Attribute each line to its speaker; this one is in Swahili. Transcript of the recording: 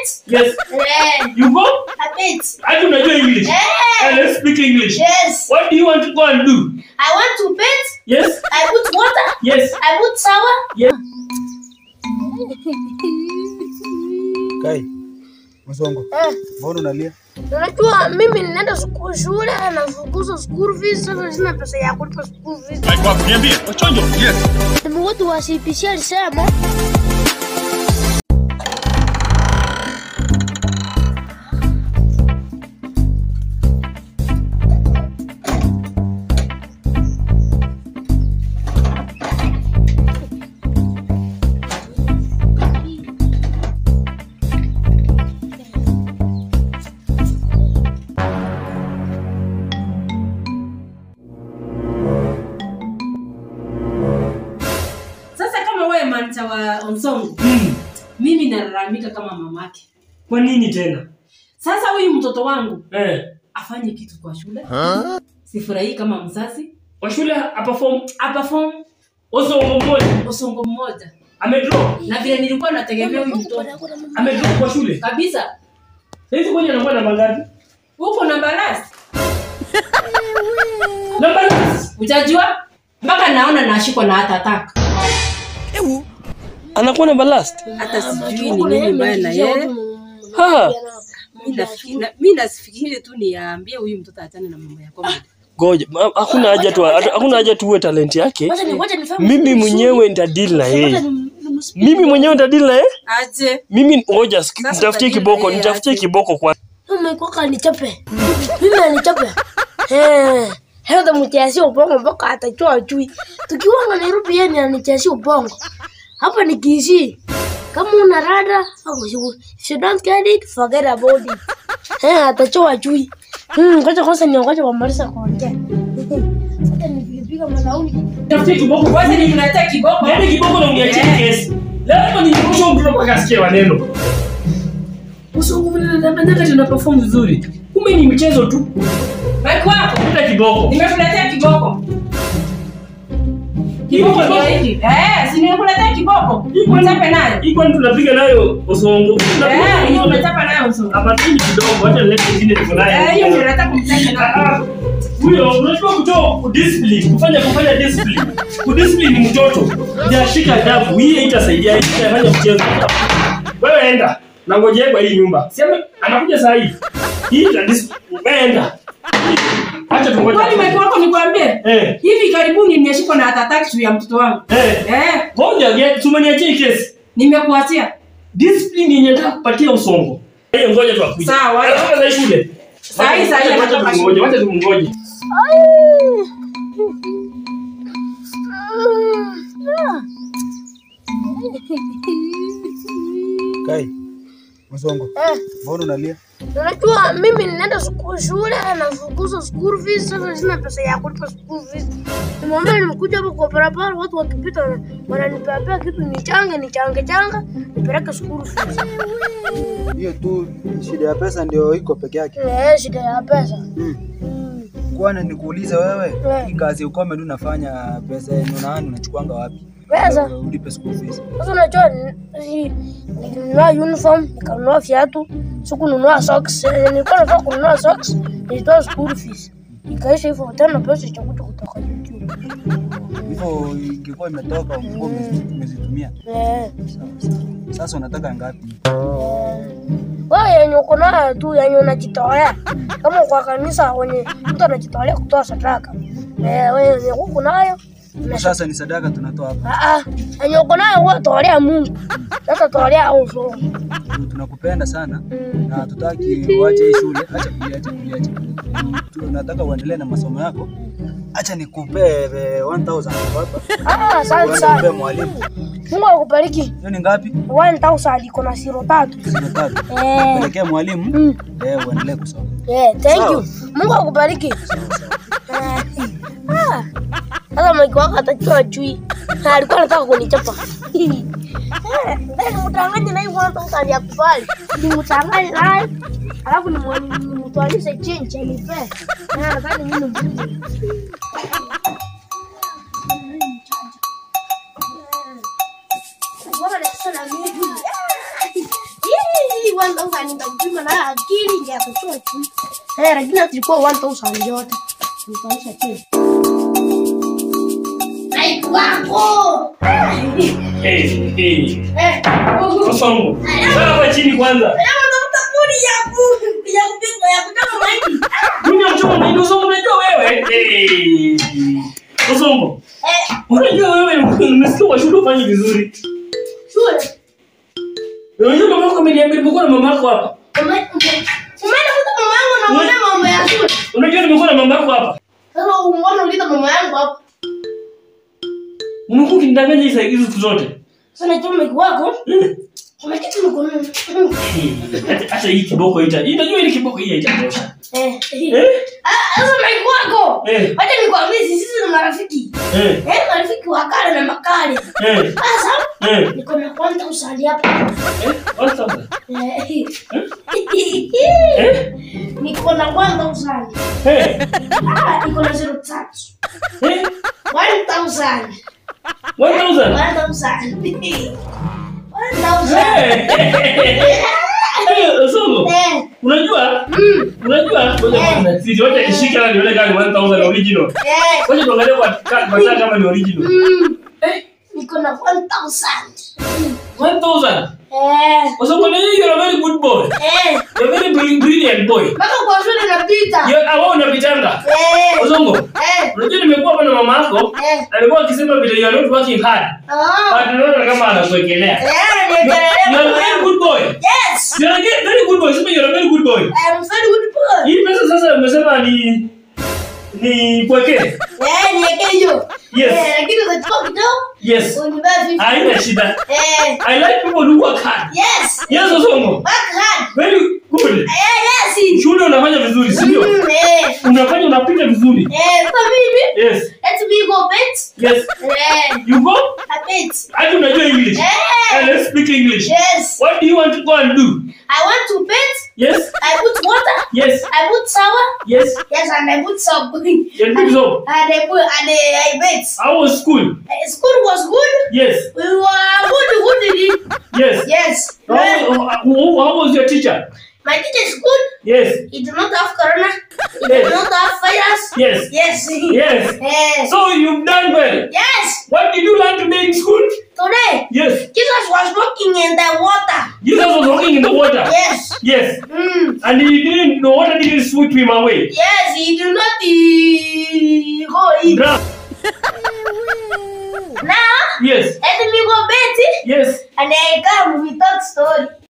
Speaker 1: Yes. You go?
Speaker 2: A bit.
Speaker 1: I do not know English. Let's speak English.
Speaker 2: Yes.
Speaker 1: What do you want to go and do?
Speaker 2: I want to paint.
Speaker 1: Yes.
Speaker 2: I put water.
Speaker 1: Yes.
Speaker 2: I put sour.
Speaker 1: Yes.
Speaker 3: Kai. Onsongo. Mbona unalia?
Speaker 2: Unajua mimi ninaenda shule na fukuzo school fees, sasa sina pesa ya kulipa school fees.
Speaker 1: Kwa niambie, Onsongo. Yes.
Speaker 2: Ndio watu wa CPC alisema.
Speaker 4: Manager wa Onsongo. Mimi nalalamika kama mamake.
Speaker 1: Kwa nini tena?
Speaker 4: Sasa huyu mtoto wangu afanye kitu kwa shule. Sifurahi kama mzazi.
Speaker 1: Kwa shule aperform
Speaker 4: Onsongo mmoja.
Speaker 1: Amedraw.
Speaker 4: Na vile nilikuwa nategemea huyu mtoto.
Speaker 1: Amedraw kwa shule.
Speaker 4: Kabisa.
Speaker 1: Sasa kwani anakuwa namba ngapi?
Speaker 4: Uko namba last.
Speaker 1: Namba last.
Speaker 4: Unajua? Mpaka naona nashikwa na attack.
Speaker 1: Anakuwa namba last.
Speaker 4: Hata sijui ni nini mbaya na yeye. Mimi nasifikiri tu niambie huyu mtoto atane na mama yako.
Speaker 1: Ngoja, hakuna haja tu uwe talent yake. Mimi mwenyewe nitadeal na yeye.
Speaker 4: Aje.
Speaker 1: Mimi ngoja nitafutie kiboko kwa.
Speaker 2: Umekuwa nichape. Mimi anichape. Hata mtiasi ubongo mpaka atatoa chui. Tukiwa Nairobi yeye anichasi ubongo. Hapa ni Kisii. Kama una rada, if you don't get it, forget about it. Atatoa chui. Ngoja kwanza niongoje kumaliza kuongea. Sasa nipiga malauni.
Speaker 4: Tafutie kiboko kwanza, nimletea kiboko.
Speaker 1: Yaani kiboko na uniachie kesi. Leo ni mwisho mtu akasikia maneno. Onsongo vile tuna perform vizuri. Kumbe ni mchezo tu.
Speaker 4: Wewe kwako
Speaker 1: Kuta kiboko.
Speaker 4: Nimekuletea kiboko. Kiboko ndio hiki. Si nimekuletea kiboko. Mtape nayo.
Speaker 1: Iko tunapiga nayo Onsongo.
Speaker 4: Hiyo unatapa nayo Onsongo.
Speaker 1: Hapa chini kidogo, acha nilete nyingine tuko nayo.
Speaker 4: Hiyo ndio nataka kumtaka nayo.
Speaker 1: Huyo unachukua kutoa discipline, kufanya discipline. Kudiscipline ni mtoto. Hajashika adabu. Hii itasaidia ifanye mchezo. Wewe enda. Na ngojea kwa hii nyumba. Sema anakuja saa hii. Hii discipline enda. Acha tungoje.
Speaker 4: Kwani mke wako nikwambie? Hivi karibuni nimeshikwa na attack ya mtoto wangu.
Speaker 1: Ngoja tumeniachia kesi.
Speaker 4: Nimekuachia.
Speaker 1: Discipline yenye nataka kupatia Onsongo. Ngoja tu akuje.
Speaker 4: Sawa.
Speaker 1: Anatoka za shule.
Speaker 4: Sasa anatoka shule.
Speaker 1: Wacha tumungoje.
Speaker 3: Kai. Onsongo. Mbona unalia?
Speaker 2: Unajua mimi ninaenda shule na fukuzo school fees, sasa sina pesa ya kulipa school fees. Nimeomba nimekuja hapo kwa barabara, watu wakipita wananipea kitu nichange nipeleke school fees.
Speaker 3: Hiyo tu shida ya pesa ndio iko peke yake.
Speaker 2: Shida ya pesa.
Speaker 3: Kwani nikuulize wewe, hii kazi ukome tu unafanya pesa unachukuanga wapi?
Speaker 2: Pesa
Speaker 3: Ulipe school fees.
Speaker 2: Sasa unajua nilinunua uniform, nikanunua viatu, sikununua socks. Nilikuwa nataka kununua socks, nilitoa school fees. Ikaisha hivyo tena pesa itakuja kutoka YouTube.
Speaker 3: Hivyo ingekuwa imetoka umezitumia. Sasa unataka ngapi?
Speaker 2: Wewe yenye uko nayo tu, yenye unajitolea. Kama kwa kanisa wenye mtu anajitolea kutoa sadaka. Wewe uko nayo.
Speaker 3: Sasa ni sadaka tunatoa hapa.
Speaker 2: Yenye uko nayo wewe tolea Mungu. Sasa tolea Onsongo.
Speaker 3: Tunakupenda sana na tutaki uache hii shule, acha kulia. Tunataka uendelee na masomo yako. Acha nikupe 1000 hapa.
Speaker 2: Asante sana.
Speaker 3: Nipe mwalimu.
Speaker 2: Mungu akubariki.
Speaker 3: Hiyo ni ngapi?
Speaker 2: 1000 iko na 03.
Speaker 3: Pelekea mwalimu. Uendelee kusoma.
Speaker 2: Thank you. Mungu akubariki. Sasa mke wako atachua chui. Alikuwa anataka kunichapa. Ndio mtanganye na hivyo anataka yakubali. Ni mtanganye naye. Alafu ni mtualishe change nipe. Nadhani mimi mzuri. Bora sasa na mimi. 1000 nitampima na akili ndio atatoa tu. Lakini tulikuwa 1000 yote. Nitaisha chini. Ai wako.
Speaker 1: Onsongo. Sasa chini kwanza. Dunia mchoma mahindi Onsongo unajua wewe. Onsongo. Unajua wewe nimesikia kwa shule ufanye vizuri.
Speaker 2: Shule.
Speaker 1: Unajua mama yako ameniambia nimekuwa na mama yako hapa.
Speaker 2: Umeenda kuta mama yangu na mwana mambo ya shule.
Speaker 1: Unajua nimekuwa na mama yako hapa.
Speaker 2: Sasa umeona ulita mama yangu hapa.
Speaker 1: Unakuwa ukindanganya hizo vitu zote.
Speaker 2: Sasa chuma wako. Kuna kitu mkononi.
Speaker 1: Acha hii kiboko ita. Unajua ile kiboko hii haitatosha.
Speaker 2: Sasa mimi wako. Acha nikwambie sisi ni marafiki. Marafiki wa kale na makale. Sasa niko na kwanta usali hapa.
Speaker 1: What's
Speaker 2: Niko na kwanta usali. Niko na 03. 1000.
Speaker 1: 1000. Onsongo. Unajua? Sisi wote nishike na nione kama 1000 original. Ngoja tuangalie kwa kama ni original.
Speaker 2: Niko na 1000.
Speaker 1: 1000. Onsongo, you're a very good boy. You're a very brilliant boy.
Speaker 2: Baka kwa shule napita.
Speaker 1: Wewe unapitanga. Onsongo. Unajua nimekuwa hapa na mama yako. Alikuwa akisema vile you are not working hard. But unaona kama anakuekelea. You're a very good boy.
Speaker 2: Yes.
Speaker 1: You're a very good boy. Sema you're a very good boy.
Speaker 2: I'm very good boy.
Speaker 1: Hii pesa sasa umesema ni kweke.
Speaker 2: Niweke hiyo.
Speaker 1: Yes.
Speaker 2: Lakini utachukua kidogo.
Speaker 1: Yes.
Speaker 2: Unibazi.
Speaker 1: Haina shida. I like people who work hard.
Speaker 2: Yes.
Speaker 1: Yes, Onsongo.
Speaker 2: Work hard.
Speaker 1: Very good.
Speaker 2: Yes.
Speaker 1: Shule unafanya vizuri, si ndio? Unapita vizuri.
Speaker 2: Sasa mimi.
Speaker 1: Yes.
Speaker 2: Let me go bet.
Speaker 1: Yes. You go?
Speaker 2: I bet.
Speaker 1: Hadi unajua English. Let's speak English.
Speaker 2: Yes.
Speaker 1: What do you want to go and do?
Speaker 2: I want to bet.
Speaker 1: Yes.
Speaker 2: I put water.
Speaker 1: Yes.
Speaker 2: I put sour.
Speaker 1: Yes.
Speaker 2: Yes, and I put soap.
Speaker 1: You put soap.
Speaker 2: And I bet.
Speaker 1: How was school?
Speaker 2: School was good.
Speaker 1: Yes.
Speaker 2: We were good.
Speaker 1: Yes.
Speaker 2: Yes.
Speaker 1: How was your teacher?
Speaker 2: My teacher is good.
Speaker 1: Yes.
Speaker 2: He did not have corona. He
Speaker 1: Yes.
Speaker 2: did not have virus.
Speaker 1: Yes.
Speaker 2: Yes.
Speaker 1: Yes. So you've done well.
Speaker 2: Yes.
Speaker 1: What did you learn today in school?
Speaker 2: Today.
Speaker 1: Yes.
Speaker 2: Jesus was walking in the water.
Speaker 1: Jesus was walking in the water.
Speaker 2: Yes.
Speaker 1: Yes. And the water didn't sweep him away.
Speaker 2: Yes, he did not go in.
Speaker 1: Drown.
Speaker 2: Now,
Speaker 1: Yes.
Speaker 2: let me go bet.
Speaker 1: Yes.
Speaker 2: And I come, we talk story.